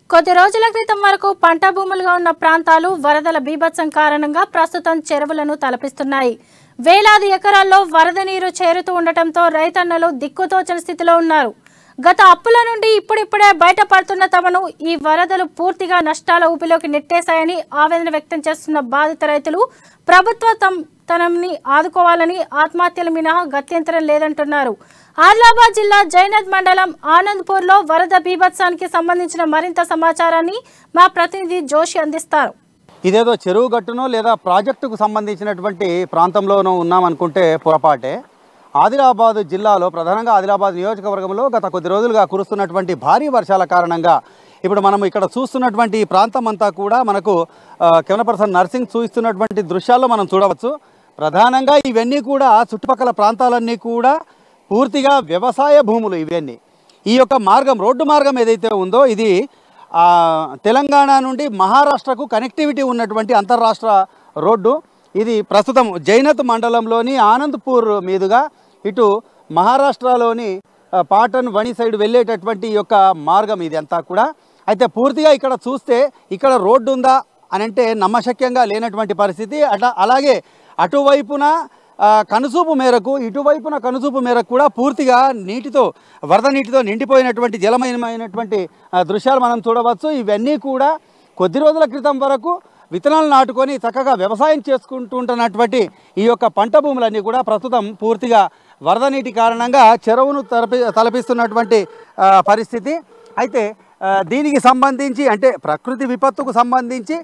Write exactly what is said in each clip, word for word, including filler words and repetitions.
కొద్ది రోజుల క్రితం వరకు పంట భూములుగా ఉన్న ప్రాంతాలు వరదల బీభత్సం కారణంగా ప్రస్తుతం చెరువులను తలపిస్తున్నాయి. వేలాది ఎకరాల్లో వరద నీరు చేరుతూ ఉండటంతో రైతన్నలు దిక్కుతోచని స్థితిలో ఉన్నారు. గత అప్పుల నుండి ఇప్పుడిప్పుడే బయటపడుతున్న తమను ఈ వరదలు పూర్తిగా నష్టాల ఊపిలోకి నెట్టేశాయని ఆవేదన వ్యక్తం చేస్తున్న బాధిత రైతులు ప్రభుత్వం తనని ఆదుకోవాలని ఆత్మహత్యల మినహా గత్యంతరం లేదంటున్నారు. ఆదిలాబాద్ జిల్లా జైనత్ మండలం ఆనంద్పూర్లో వరద బీభత్సానికి సంబంధించిన మరింత సమాచారాన్ని మా ప్రతినిధి జోషి అందిస్తారు. ఇదేదో చెరువు గట్టునో లేదా ప్రాజెక్టుకు సంబంధించినటువంటి ప్రాంతంలోనూ ఉన్నామనుకుంటే పొరపాటే. ఆదిలాబాద్ జిల్లాలో ప్రధానంగా ఆదిలాబాద్ నియోజకవర్గంలో గత కొద్ది రోజులుగా కురుస్తున్నటువంటి భారీ వర్షాల కారణంగా ఇప్పుడు మనం ఇక్కడ చూస్తున్నటువంటి ఈ ప్రాంతం అంతా కూడా మనకు కెమెరా పర్సన్ నర్సింగ్ చూస్తున్నటువంటి దృశ్యాల్లో మనం చూడవచ్చు. ప్రధానంగా ఇవన్నీ కూడా చుట్టుపక్కల ప్రాంతాలన్నీ కూడా పూర్తిగా వ్యవసాయ భూములు. ఇవన్నీ ఈ యొక్క మార్గం రోడ్డు మార్గం ఏదైతే ఉందో ఇది తెలంగాణ నుండి మహారాష్ట్రకు కనెక్టివిటీ ఉన్నటువంటి అంతర్రాష్ట్ర రోడ్డు. ఇది ప్రస్తుతం జైనత్ మండలంలోని ఆనంద్పూర్ మీదుగా ఇటు మహారాష్ట్రలోని పాటన్ వణి సైడ్ వెళ్ళేటటువంటి ఈ యొక్క మార్గం ఇది అంతా కూడా. అయితే పూర్తిగా ఇక్కడ చూస్తే ఇక్కడ రోడ్డు ఉందా అని అంటే నమ్మశక్యంగా లేనటువంటి పరిస్థితి. అట్లా అలాగే అటువైపున కనుసూపు మేరకు ఇటువైపున కనుసూపు మేరకు కూడా పూర్తిగా నీటితో వరద నీటితో నిండిపోయినటువంటి జలమయమైనటువంటి దృశ్యాలు మనం చూడవచ్చు. ఇవన్నీ కూడా కొద్ది రోజుల క్రితం వరకు విత్తనాలు నాటుకొని చక్కగా వ్యవసాయం చేసుకుంటుంటున్నటువంటి ఈ యొక్క పంట భూములన్నీ కూడా ప్రస్తుతం పూర్తిగా వరద నీటి కారణంగా చెరువును తలపి తలపిస్తున్నటువంటి పరిస్థితి. అయితే దీనికి సంబంధించి అంటే ప్రకృతి విపత్తుకు సంబంధించి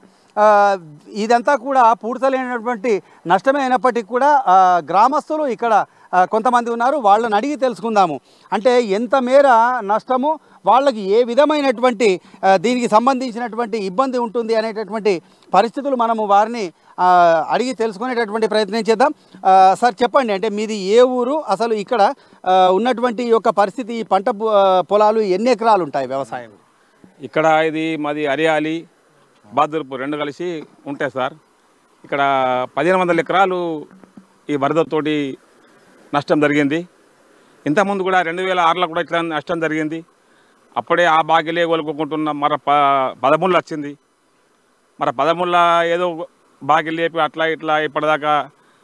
ఇదంతా కూడా పూడ్చలేనటువంటి నష్టమే అయినప్పటికీ కూడా గ్రామస్తులు ఇక్కడ కొంతమంది ఉన్నారు. వాళ్ళని అడిగి తెలుసుకుందాము. అంటే ఎంత మేర నష్టము, వాళ్ళకి ఏ విధమైనటువంటి దీనికి సంబంధించినటువంటి ఇబ్బంది ఉంటుంది అనేటటువంటి పరిస్థితులు మనము వారిని అడిగి తెలుసుకునేటటువంటి ప్రయత్నం చేద్దాం. సార్ చెప్పండి, అంటే మీది ఏ ఊరు, అసలు ఇక్కడ ఉన్నటువంటి ఈ యొక్క పరిస్థితి, ఈ పంట పొలాలు ఎన్ని ఎకరాలు ఉంటాయి వ్యవసాయం? ఇక్కడ ఇది మాది అరియాలి బాదుర్పూర్ రెండు కలిసి ఉంటాయి సార్. ఇక్కడ పదిహేను వందల ఎకరాలు ఈ వరదతోటి నష్టం జరిగింది. ఇంతకుముందు కూడా రెండు వేల ఆరులో కూడా ఇట్లా నష్టం జరిగింది. అప్పుడే ఆ బాగిలే కోలుకుంటున్న మర ప పదమూడులో వచ్చింది. మరి పదమూడులో ఏదో బాగి లేపి అట్లా ఇట్లా ఇప్పటిదాకా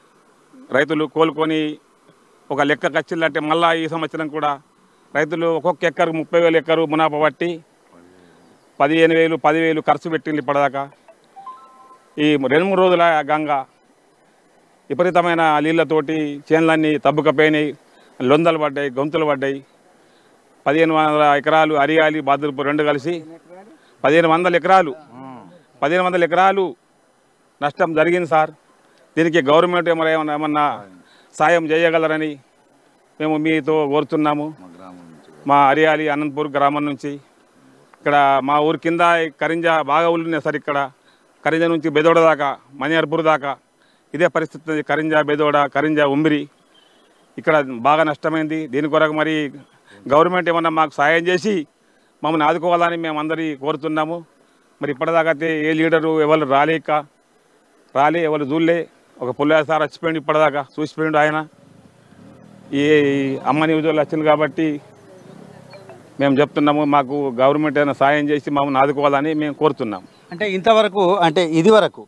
రైతులు కోలుకొని ఒక లెక్క వచ్చిందంటే మళ్ళీ ఈ సంవత్సరం కూడా రైతులు ఒక్కొక్క ఎక్కరు ముప్పై వేలు ఎక్కరు మునాప పట్టి పదిహేను వేలు పదివేలు ఖర్చు పెట్టింది ఇప్పటిదాకా. ఈ రెండు మూడు రోజుల గంగ విపరీతమైన నీళ్ళతోటి చేనులన్నీ తబ్బుకపోయినాయి, లొందలు పడ్డాయి, గొంతులు పడ్డాయి. పదిహేను వందల ఎకరాలు అరియాలి బాదుర్పూర్ రెండు కలిసి పదిహేను వందల ఎకరాలు పదిహేను వందల ఎకరాలు నష్టం జరిగింది సార్. దీనికి గవర్నమెంట్ ఏమైనా ఏమన్నా సాయం చేయగలరని మేము మీతో కోరుతున్నాము. మా అరియాలి అనంతపూర్ గ్రామం నుంచి ఇక్కడ మా ఊరి కింద కరింజ బాగా ఊళ్ళున్నాయి సార్. ఇక్కడ కరింజ నుంచి బెదోడ దాకా మణియార్పూర్ దాకా ఇదే పరిస్థితి. కరింజ బెదోడ కరింజ ఉమ్మిరి ఇక్కడ బాగా నష్టమైంది. దీని కొరకు మరి గవర్నమెంట్ ఏమన్నా మాకు సాయం చేసి మమ్మల్ని ఆదుకోవాలని మేము అందరి కోరుతున్నాము. మరి ఇప్పటిదాకా అయితే ఏ లీడరు ఎవరు రాలేక రాలే ఎవరు చూడలే. ఒక పుల్లయ్య సార్ వచ్చిపోయింది, ఇప్పటిదాకా చూసిపోయిండు ఆయన. ఈ అమ్మ న్యూస్లో వచ్చింది కాబట్టి మేము చెప్తున్నాము, మాకు గవర్నమెంట్ ఏదైనా సాయం చేసి మమ్మల్ని ఆదుకోవాలని మేము కోరుతున్నాం. అంటే ఇంతవరకు అంటే ఇది వరకు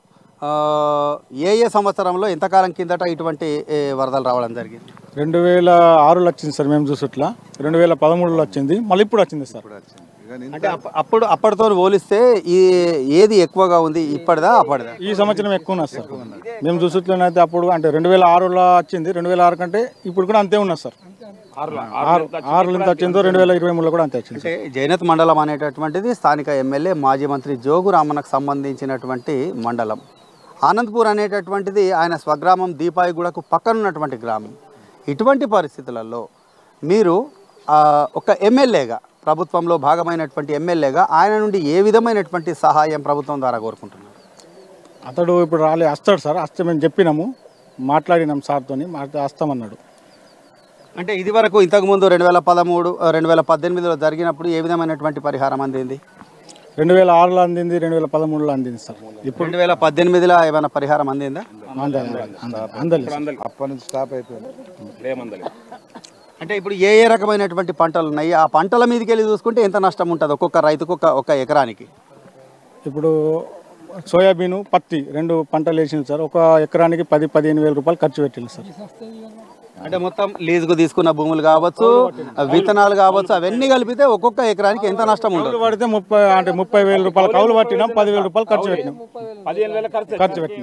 ఏ ఏ సంవత్సరంలో ఎంతకాలం కిందట ఇటువంటి వరదలు రావడం జరిగింది? రెండు వేల ఆరులో వచ్చింది సార్. మేము చూసట్లా రెండు వేల పదమూడులో వచ్చింది, మళ్ళీ ఇప్పుడు వచ్చింది సార్. అంటే అప్పుడు అప్పటితో పోలిస్తే ఈ ఏది ఎక్కువగా ఉంది, ఇప్పటిదా అప్పటిదా? ఈ సంవత్సరం ఎక్కువ ఉన్నది సార్. మేము చూసట్లోనైతే అప్పుడు అంటే రెండు వేల ఆరులో వచ్చింది, రెండు వేల ఆరు కంటే ఇప్పుడు కూడా అంతే ఉన్నది సార్. ఆరులో ఎంత వచ్చిందో రెండు వేల ఇరవై మూడులో కూడా అంతే వచ్చింది. అంటే జైనత్ మండలం అనేటటువంటిది స్థానిక ఎమ్మెల్యే మాజీ మంత్రి జోగు రామన్నకు సంబంధించినటువంటి మండలం. ఆనంద్పూర్ అనేటటువంటిది ఆయన స్వగ్రామం దీపాయిగూడకు పక్కనున్నటువంటి గ్రామం. ఇటువంటి పరిస్థితులలో మీరు ఒక ఎమ్మెల్యేగా, ప్రభుత్వంలో భాగమైనటువంటి ఎమ్మెల్యేగా ఆయన నుండి ఏ విధమైనటువంటి సహాయం ప్రభుత్వం ద్వారా కోరుకుంటున్నారు? అతడు ఇప్పుడు రాలే, వస్తాడు సార్. వస్తే మేము చెప్పినాము, మాట్లాడినాం సార్తో, మాట్లాడి వస్తామన్నాడు. అంటే ఇది వరకు ఇంతకుముందు రెండు వేల పదమూడు రెండు వేల పద్దెనిమిదిలో జరిగినప్పుడు ఏ విధమైనటువంటి పరిహారం అందింది? రెండు వేల ఆరులో అందింది, రెండు వేల పదమూడులో అందింది సార్. ఇప్పుడు రెండు వేల పద్దెనిమిదిలో ఏమైనా పరిహారం అందిందా? అందలేదు, అప్పటి నుంచి స్టాప్ అయిపోయింది. అంటే ఇప్పుడు ఏ ఏ రకమైనటువంటి పంటలు ఉన్నాయి, ఆ పంటల మీదకి వెళ్ళి చూసుకుంటే ఎంత నష్టం ఉంటుంది ఒక్కొక్క రైతుకు ఒక ఒక ఎకరానికి? ఇప్పుడు సోయాబీను పత్తి రెండు పంటలు వేసింది సార్. ఒక ఎకరానికి పది పదిహేను వేల రూపాయలు ఖర్చు పెట్టింది సార్. అంటే మొత్తం లీజుకు తీసుకున్న భూములు కావచ్చు, విత్తనాలు కావచ్చు, అవన్నీ కలిపితే ఒక్కొక్క ఎకరానికి ఎంత నష్టం ఉంటుంది? కౌలు పడితే ముప్పై అంటే ముప్పై వేల రూపాయలు కౌలు పట్టినాం, పదివేల రూపాయలు ఖర్చు పెట్టినాం. ఖర్చు పెట్టినాం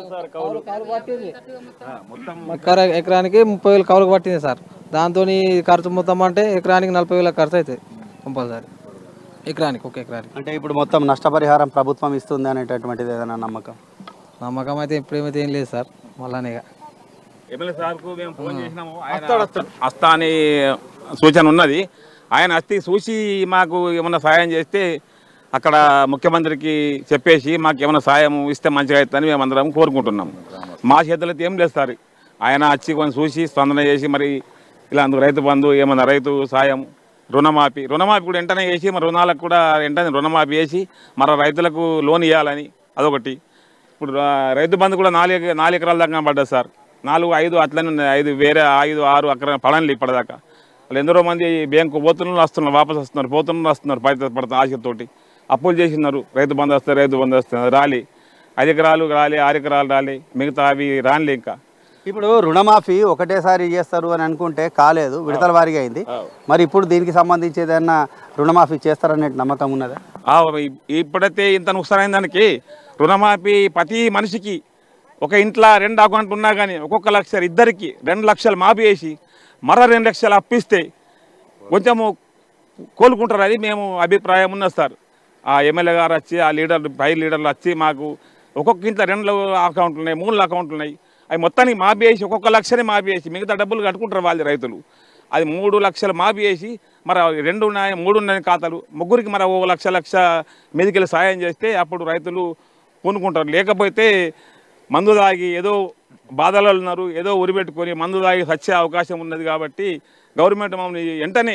ఎకరానికి ముప్పై వేలు కౌలుకు పట్టింది సార్. దాంతో ఖర్చు మొత్తం అంటే ఎకరానికి నలభై వేల ఖర్చు అవుతుంది కంపల్సరీ ఎకరానికి, ఒక ఎకరానికి. అంటే ఇప్పుడు మొత్తం నష్టపరిహారం ప్రభుత్వం ఇస్తుంది అనేటటువంటిది ఏదైనా నమ్మకం నమ్మకం అయితే ఇప్పుడేమైతే ఏం లేదు సార్. మళ్ళానే ఎమ్మెల్యే సార్కు మేము ఫోన్ చేసినాము, వస్తా అని సూచన ఉన్నది. ఆయన వస్తే చూసి మాకు ఏమన్నా సాయం చేస్తే అక్కడ ముఖ్యమంత్రికి చెప్పేసి మాకు ఏమైనా సాయం ఇస్తే మంచిగా అవుతుందని మేము అందరం కోరుకుంటున్నాము. మా చేతులు అయితే ఏం లేదు సార్. ఆయన వచ్చి కొంచెం చూసి స్పందన చేసి మరి ఇలా అందుకు రైతు బంధు ఏమన్నా రైతు సాయం, రుణమాఫీ రుణమాఫీ కూడా వెంటనే చేసి మరి రుణాలకు కూడా వెంటనే రుణమాఫీ చేసి మరి రైతులకు లోన్ ఇవ్వాలని అదొకటి. ఇప్పుడు రైతు బంధు కూడా నాలుగు నాలుగు ఎకరాల దాకా పడ్డది సార్. నాలుగు ఐదు అట్లనే ఉన్నాయి, ఐదు వేరే ఐదు ఆరు అక్కడ పడనలు ఇప్పటిదాకా. వాళ్ళు ఎందరో మంది బ్యాంకు పోతున్నారు వస్తున్నారు, వాపసు వస్తున్నారు, పోతున్నారు వస్తున్నారు, పైత పడుతున్నారు ఆశతోటి అప్పులు చేసినారు. రైతు బంధు వస్తే రైతు బంధు వస్తుంది రాలి, ఐదు ఎకరాలు రాలి, ఆరు ఎకరాలు రాలి, మిగతా అవి రానిలే. ఇంకా ఇప్పుడు రుణమాఫీ ఒకటేసారి చేస్తారు అని అనుకుంటే కాలేదు, విడతల వారిగా అయింది. మరి ఇప్పుడు దీనికి సంబంధించి ఏదైనా రుణమాఫీ చేస్తారనే నమ్మకం ఉన్నదా? ఇప్పుడైతే ఇంత నుక్సారైన దానికి రుణమాఫీ ప్రతి మనిషికి ఒక ఇంట్లో రెండు అకౌంట్లు ఉన్నా కానీ ఒక్కొక్క లక్ష ఇద్దరికి రెండు లక్షలు మాఫీ చేసి మరో రెండు లక్షలు అప్పిస్తే కొంచెము కోలుకుంటారు. అది మేము అభిప్రాయం ఉన్నది సార్. ఆ ఎమ్మెల్యే గారు వచ్చి ఆ లీడర్లు పై లీడర్లు వచ్చి మాకు ఒక్కొక్క ఇంట్లో రెండు అకౌంట్లు ఉన్నాయి, మూడు అకౌంట్లు ఉన్నాయి, అవి మొత్తానికి మాఫీ చేసి ఒక్కొక్క లక్షనే మాఫీ చేసి మిగతా డబ్బులు కట్టుకుంటారు వాళ్ళు రైతులు. అది మూడు లక్షలు మాఫీ చేసి మరి రెండు ఉన్నాయి మూడు ఉన్నాయి ఖాతాలు ముగ్గురికి మరి ఒక లక్ష లక్ష మీదకెళ్ళి సాయం చేస్తే అప్పుడు రైతులు కొనుక్కుంటారు. లేకపోతే మందు తాగి ఏదో బాధలు ఉన్నారు, ఏదో ఉరిపెట్టుకొని మందు తాగి వచ్చే అవకాశం ఉన్నది. కాబట్టి గవర్నమెంట్ మమ్మల్ని వెంటనే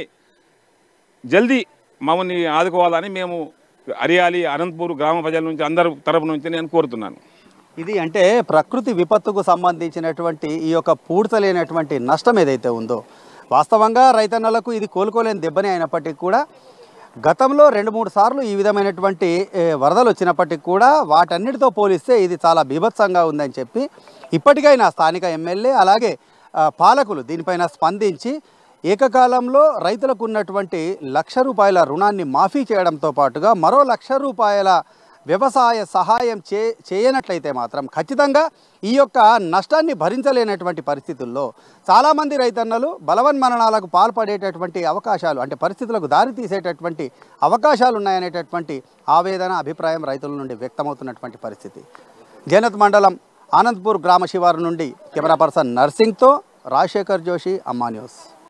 జల్దీ మమ్మల్ని ఆదుకోవాలని మేము అరియాలి అనంతపూర్ గ్రామ ప్రజల నుంచి అందరి తరపు నుంచి నేను కోరుతున్నాను. ఇది అంటే ప్రకృతి విపత్తుకు సంబంధించినటువంటి ఈ యొక్క పూడ్చలేనటువంటి నష్టం ఏదైతే ఉందో వాస్తవంగా రైతన్నలకు ఇది కోలుకోలేని దెబ్బనే అయినప్పటికీ కూడా గతంలో రెండు మూడు సార్లు ఈ విధమైనటువంటి వరదలు వచ్చినప్పటికీ కూడా వాటన్నిటితో పోలిస్తే ఇది చాలా బీభత్సంగా ఉందని చెప్పి ఇప్పటికైనా స్థానిక ఎమ్మెల్యే అలాగే పాలకులు దీనిపైన స్పందించి ఏకకాలంలో రైతులకు ఉన్నటువంటి లక్ష రూపాయల రుణాన్ని మాఫీ చేయడంతో పాటుగా మరో లక్ష రూపాయల వ్యవసాయ సహాయం చే చేయనట్లయితే మాత్రం ఖచ్చితంగా ఈ యొక్క నష్టాన్ని భరించలేనటువంటి పరిస్థితుల్లో చాలామంది రైతన్నలు బలవన్మరణాలకు పాల్పడేటటువంటి అవకాశాలు అంటే పరిస్థితులకు దారి తీసేటటువంటి అవకాశాలు ఉన్నాయనేటటువంటి ఆవేదన అభిప్రాయం రైతుల నుండి వ్యక్తమవుతున్నటువంటి పరిస్థితి. జైనత్ మండలం ఆనంద్పూర్ గ్రామ శివారు నుండి కెమెరా పర్సన్ నర్సింగ్తో రాజశేఖర్ జోషి, అమ్మా న్యూస్.